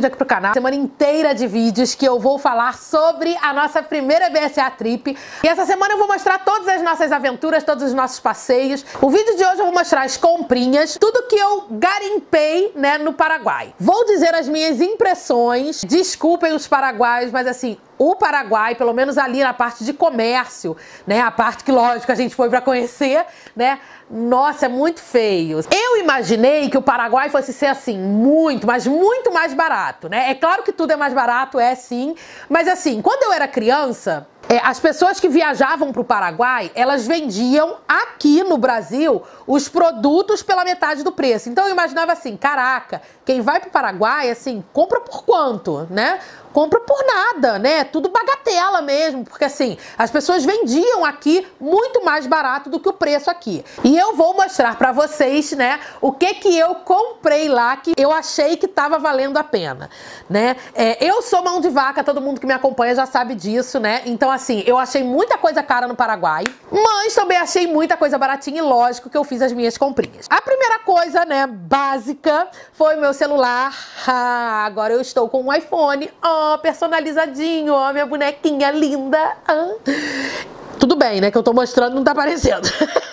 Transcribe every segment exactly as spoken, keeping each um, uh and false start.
vídeo aqui pro canal, semana inteira de vídeos que eu vou falar sobre a nossa primeira B S A Trip. E essa semana eu vou mostrar todas as nossas aventuras, todos os nossos passeios. O vídeo de hoje eu vou mostrar as comprinhas, tudo que eu garimpei, né, no Paraguai. Vou dizer as minhas impressões, desculpem os paraguaios, mas assim, o Paraguai, pelo menos ali na parte de comércio, né, a parte que, lógico, a gente foi pra conhecer, né, nossa, é muito feio. Eu imaginei que o Paraguai fosse ser assim, muito, mas muito mais barato, né? É claro que tudo é mais barato, é sim, mas assim, quando eu era criança, é, as pessoas que viajavam pro Paraguai, elas vendiam aqui no Brasil os produtos pela metade do preço. Então eu imaginava assim, caraca, quem vai pro Paraguai, assim, compra por quanto, né? Compra por nada, né? Tudo bagatela mesmo, porque assim, as pessoas vendiam aqui muito mais barato do que o preço aqui. E eu vou mostrar pra vocês, né, o que que eu comprei lá que eu achei que tava valendo a pena, né? É, eu sou mão de vaca, todo mundo que me acompanha já sabe disso, né? Então assim, eu achei muita coisa cara no Paraguai, mas também achei muita coisa baratinha e lógico que eu fiz as minhas comprinhas. A primeira coisa, né, básica, foi o meu celular. Ah, agora eu estou com um iPhone. Oh, personalizadinho, ó, minha bonequinha linda. Ah. Tudo bem, né, que eu tô mostrando, não tá aparecendo.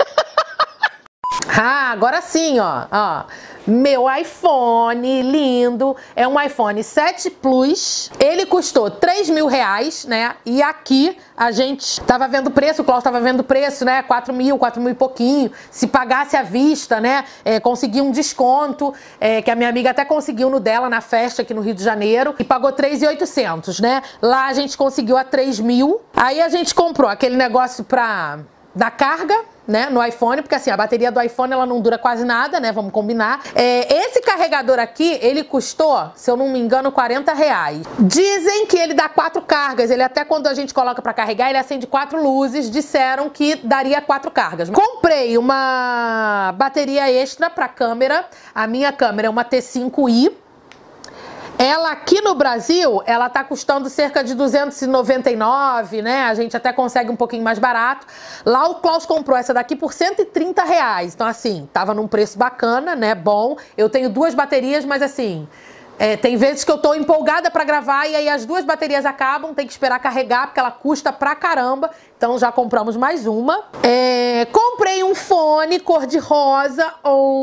Ah, agora sim, ó, ó. Meu iPhone lindo, é um iPhone sete Plus, ele custou três mil reais, né, e aqui a gente tava vendo preço, o Klaus tava vendo preço, né, quatro mil, quatro mil e pouquinho, se pagasse à vista, né, é, consegui um desconto, é, que a minha amiga até conseguiu no dela, na festa aqui no Rio de Janeiro, e pagou três mil e oitocentos, né, lá a gente conseguiu a três mil, aí a gente comprou aquele negócio pra dar carga, né, no iPhone, porque assim, a bateria do iPhone ela não dura quase nada, né, vamos combinar. É, esse carregador aqui, ele custou, se eu não me engano, quarenta reais. Dizem que ele dá quatro cargas, ele até quando a gente coloca pra carregar, ele acende quatro luzes, disseram que daria quatro cargas. Comprei uma bateria extra pra câmera, a minha câmera é uma T cinco i, ela aqui no Brasil, ela tá custando cerca de duzentos e noventa e nove, né? A gente até consegue um pouquinho mais barato. Lá o Klaus comprou essa daqui por cento e trinta reais. Então assim, tava num preço bacana, né? Bom. Eu tenho duas baterias, mas assim, é, tem vezes que eu tô empolgada pra gravar e aí as duas baterias acabam, tem que esperar carregar porque ela custa pra caramba. Então já compramos mais uma. É, comprei um fone cor-de-rosa,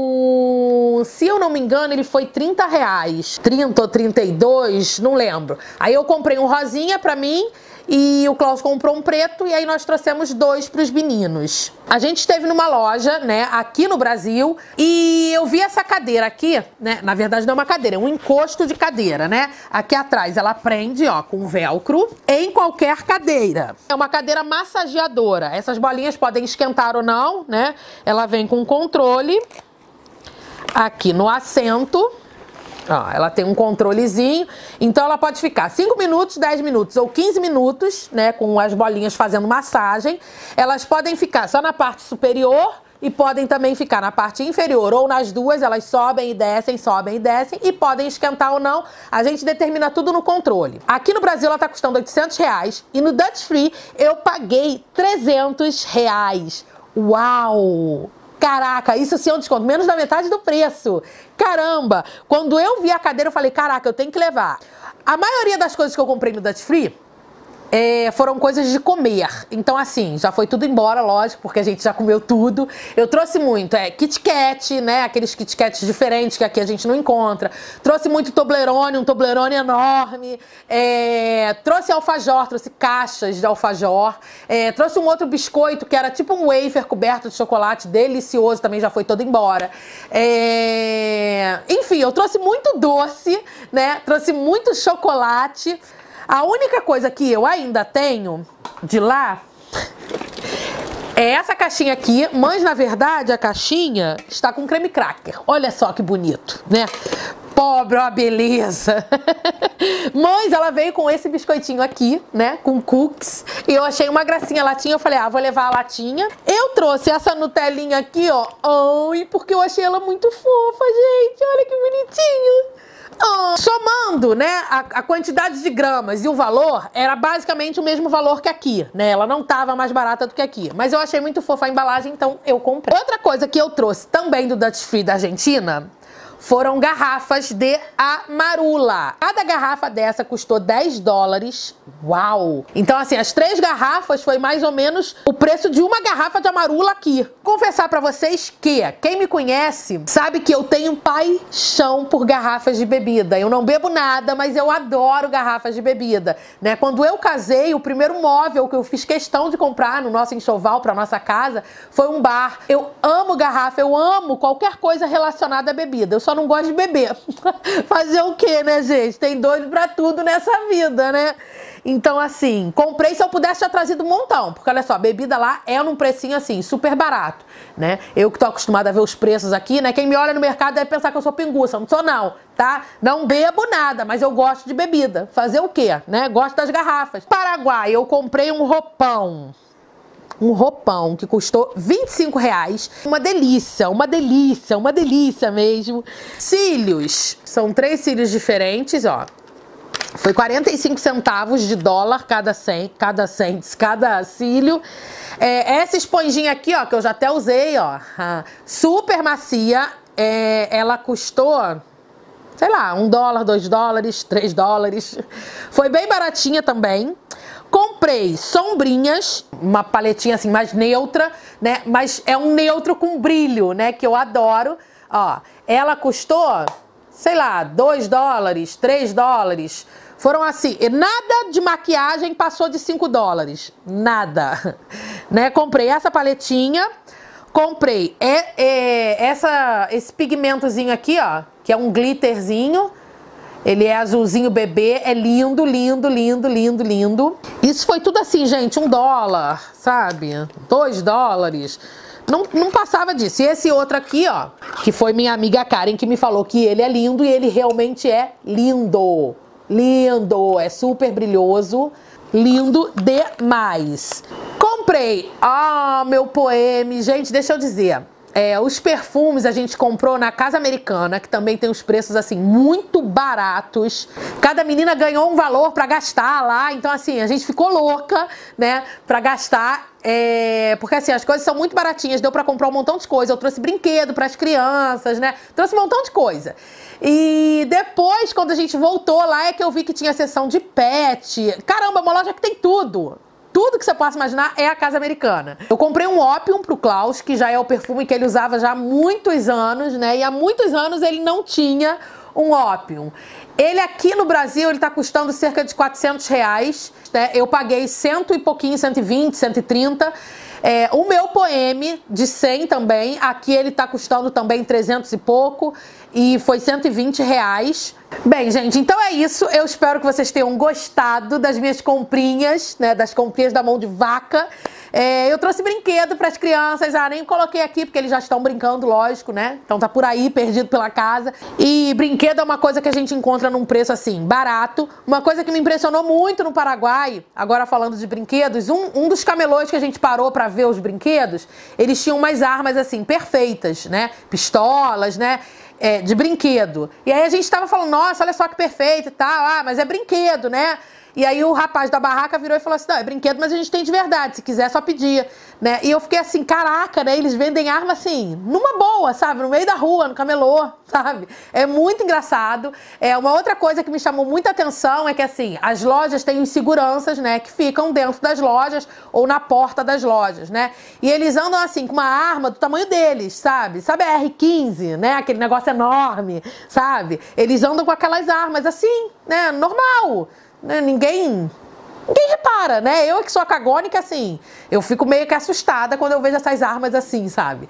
ou se eu não me engano ele foi trinta reais. trinta ou trinta e dois, não lembro. Aí eu comprei um rosinha pra mim e o Klaus comprou um preto e aí nós trouxemos dois pros meninos. A gente esteve numa loja, né, aqui no Brasil e eu vi essa cadeira aqui, né, na verdade não é uma cadeira, é um encosto de cadeira, né, aqui atrás ela prende, ó, com velcro em qualquer cadeira. É uma cadeira massageadora, essas bolinhas podem esquentar ou não, né, ela vem com controle aqui no assento. Ó, ela tem um controlezinho, então ela pode ficar cinco minutos, dez minutos ou quinze minutos, né, com as bolinhas fazendo massagem. Elas podem ficar só na parte superior e podem também ficar na parte inferior ou nas duas, elas sobem e descem, sobem e descem e podem esquentar ou não. A gente determina tudo no controle. Aqui no Brasil ela tá custando oitocentos reais e no Duty Free eu paguei trezentos reais. Uau! Caraca, isso sim é um desconto, menos da metade do preço. Caramba, quando eu vi a cadeira eu falei, caraca, eu tenho que levar. A maioria das coisas que eu comprei no Duty Free É, foram coisas de comer, então assim, já foi tudo embora, lógico, porque a gente já comeu tudo. Eu trouxe muito, é, Kit Kat, né, aqueles Kit Kats diferentes que aqui a gente não encontra. Trouxe muito Toblerone, um Toblerone enorme. É, trouxe alfajor, trouxe caixas de alfajor. É, trouxe um outro biscoito que era tipo um wafer coberto de chocolate, delicioso, também já foi todo embora. É, enfim, eu trouxe muito doce, né, trouxe muito chocolate. A única coisa que eu ainda tenho de lá é essa caixinha aqui, mas na verdade a caixinha está com creme cracker. Olha só que bonito, né? Pobre, ó, beleza. Mas ela veio com esse biscoitinho aqui, né, com cookies. E eu achei uma gracinha a latinha, eu falei, ah, vou levar a latinha. Eu trouxe essa Nutelinha aqui, ó, ai, porque eu achei ela muito fofa, gente. Olha que bonitinho. Oh. Somando, né, a, a quantidade de gramas e o valor, era basicamente o mesmo valor que aqui, né? Ela não tava mais barata do que aqui. Mas eu achei muito fofa a embalagem, então eu comprei. Outra coisa que eu trouxe também do Duty Free da Argentina foram garrafas de Amarula. Cada garrafa dessa custou dez dólares. Uau! Então, assim, as três garrafas foi mais ou menos o preço de uma garrafa de Amarula aqui. Confessar pra vocês que quem me conhece sabe que eu tenho paixão por garrafas de bebida. Eu não bebo nada, mas eu adoro garrafas de bebida, né? Quando eu casei, o primeiro móvel que eu fiz questão de comprar no nosso enxoval pra nossa casa foi um bar. Eu amo garrafa, eu amo qualquer coisa relacionada à bebida. Eu só não gosto de beber. Fazer o quê, né, gente? Tem doido pra tudo nessa vida, né? Então, assim, comprei, se eu pudesse, tinha trazido um montão. Porque, olha só, a bebida lá é num precinho, assim, super barato, né? Eu que tô acostumada a ver os preços aqui, né? Quem me olha no mercado deve pensar que eu sou pinguça. Não sou, não, tá? Não bebo nada, mas eu gosto de bebida. Fazer o quê, né? Gosto das garrafas. Paraguai, eu comprei um roupão. Um roupão que custou vinte e cinco reais. Uma delícia, uma delícia, uma delícia mesmo. Cílios. São três cílios diferentes, ó. Foi quarenta e cinco centavos de dólar cada cem, cada cents, cada cílio. É, essa esponjinha aqui, ó, que eu já até usei, ó. Super macia. É, ela custou, sei lá, um dólar, dois dólares, três dólares. Foi bem baratinha também. Comprei sombrinhas, uma paletinha assim mais neutra, né? Mas é um neutro com brilho, né? Que eu adoro. Ó, ela custou, sei lá, dois dólares, três dólares. Foram assim, nada de maquiagem passou de cinco dólares. Nada. Né? Comprei essa paletinha. Comprei é, é, essa, esse pigmentozinho aqui, ó. Que é um glitterzinho. Ele é azulzinho bebê, é lindo, lindo, lindo, lindo, lindo. Isso foi tudo assim, gente, um dólar, sabe? Dois dólares. Não, não passava disso. E esse outro aqui, ó, que foi minha amiga Karen que me falou que ele é lindo e ele realmente é lindo. Lindo, é super brilhoso. Lindo demais. Comprei, ah, meu poema. Gente, deixa eu dizer. É, os perfumes a gente comprou na Casa Americana, que também tem os preços, assim, muito baratos. Cada menina ganhou um valor pra gastar lá. Então, assim, a gente ficou louca, né, pra gastar. É, porque, assim, as coisas são muito baratinhas. Deu pra comprar um montão de coisa. Eu trouxe brinquedo pras crianças, né? Trouxe um montão de coisa. E depois, quando a gente voltou lá, é que eu vi que tinha seção de pet. Caramba, uma loja que tem tudo. Tudo que você possa imaginar é a Casa Americana. Eu comprei um Opium pro Klaus, que já é o perfume que ele usava já há muitos anos, né? E há muitos anos ele não tinha um Opium. Ele aqui no Brasil, ele tá custando cerca de quatrocentos reais, né? Eu paguei cento e pouquinho, cento e vinte, cento e trinta. É, o meu Poeme de cem também, aqui ele tá custando também trezentos e pouco e foi cento e vinte reais. Bem, gente, então é isso. Eu espero que vocês tenham gostado das minhas comprinhas, né, das comprinhas da mão de vaca. É, eu trouxe brinquedo para as crianças, ah, nem coloquei aqui porque eles já estão brincando, lógico, né? Então tá por aí, perdido pela casa. E brinquedo é uma coisa que a gente encontra num preço assim, barato. Uma coisa que me impressionou muito no Paraguai, agora falando de brinquedos, um, um dos camelôs que a gente parou para ver os brinquedos, eles tinham umas armas assim, perfeitas, né? Pistolas, né? É, de brinquedo. E aí a gente tava falando, nossa, olha só que perfeito e tal, ah, mas é brinquedo, né? E aí o rapaz da barraca virou e falou assim, não, é brinquedo, mas a gente tem de verdade, se quiser só pedir, né? E eu fiquei assim, caraca, né? Eles vendem arma assim, numa boa, sabe? No meio da rua, no camelô, sabe? É muito engraçado. É, uma outra coisa que me chamou muita atenção é que, assim, as lojas têm os seguranças, né? Que ficam dentro das lojas ou na porta das lojas, né? E eles andam assim, com uma arma do tamanho deles, sabe? Sabe a R quinze, né? Aquele negócio enorme, sabe? Eles andam com aquelas armas assim, né? Normal. Ninguém, ninguém repara, né? Eu que sou a cagônica, assim, eu fico meio que assustada quando eu vejo essas armas assim, sabe?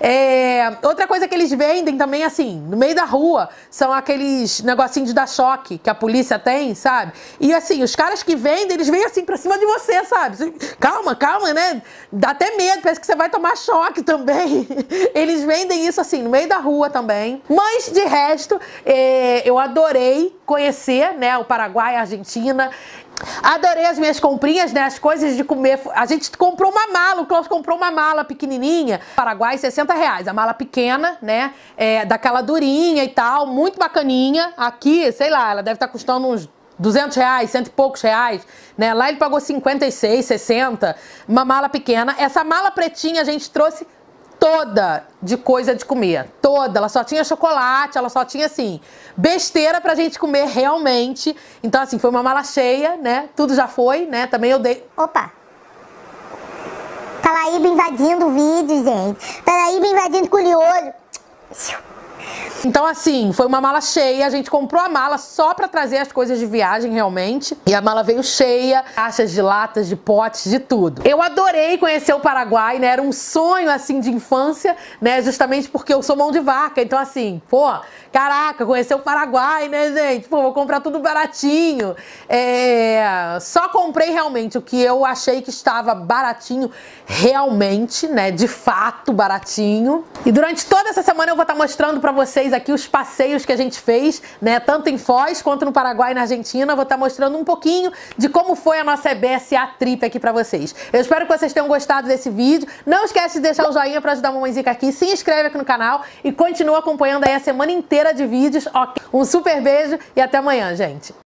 É, outra coisa que eles vendem também, assim, no meio da rua, são aqueles negocinhos de dar choque que a polícia tem, sabe? E assim, os caras que vendem, eles vêm assim pra cima de você, sabe? Calma, calma, né? Dá até medo, parece que você vai tomar choque também. Eles vendem isso assim, no meio da rua também. Mas, de resto, é, eu adorei conhecer, né, o Paraguai, a Argentina. Adorei as minhas comprinhas, né, as coisas de comer. A gente comprou uma mala, o Klaus comprou uma mala pequenininha. Paraguai, sessenta reais. A mala pequena, né, é, daquela durinha e tal, muito bacaninha. Aqui, sei lá, ela deve estar custando uns duzentos reais, cento e poucos reais, né? Lá ele pagou cinquenta e seis, sessenta, uma mala pequena. Essa mala pretinha a gente trouxe toda de coisa de comer, toda, ela só tinha chocolate, ela só tinha assim, besteira pra gente comer realmente. Então assim, foi uma mala cheia, né, tudo já foi, né, também eu dei... Opa! Paraíba invadindo o vídeo, gente. Paraíba invadindo curioso. Então assim, foi uma mala cheia, a gente comprou a mala só pra trazer as coisas de viagem realmente. E a mala veio cheia, caixas de latas, de potes, de tudo. Eu adorei conhecer o Paraguai, né, era um sonho assim de infância, né, justamente porque eu sou mão de vaca. Então assim, pô, caraca, conhecer o Paraguai, né, gente? Pô, vou comprar tudo baratinho. É... Só comprei realmente o que eu achei que estava baratinho, realmente, né, de fato baratinho. E durante toda essa semana eu vou estar mostrando pra vocês aqui os passeios que a gente fez, né, tanto em Foz quanto no Paraguai e na Argentina. Vou estar mostrando um pouquinho de como foi a nossa E B S A Trip aqui pra vocês. Eu espero que vocês tenham gostado desse vídeo. Não esquece de deixar o joinha pra ajudar a mamãezinha aqui, se inscreve aqui no canal e continua acompanhando aí a semana inteira de vídeos. Okay? Um super beijo e até amanhã, gente.